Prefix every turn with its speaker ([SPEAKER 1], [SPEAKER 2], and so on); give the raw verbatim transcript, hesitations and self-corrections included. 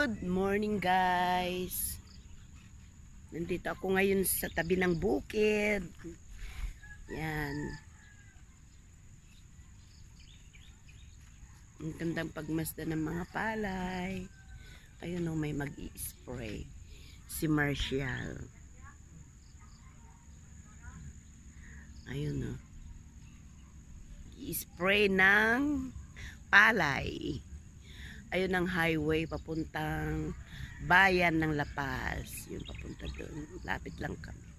[SPEAKER 1] Good morning guys. Nandito ako ngayon sa tabi ng bukid. Yan. Ang gandang pagmasda ng mga palay. Ayun o, may mag-i-spray. Si Marshall. Ayun o. I-spray ng palay. Ayun ang highway papuntang bayan ng La Paz. Yung papunta doon. Lapit lang kami.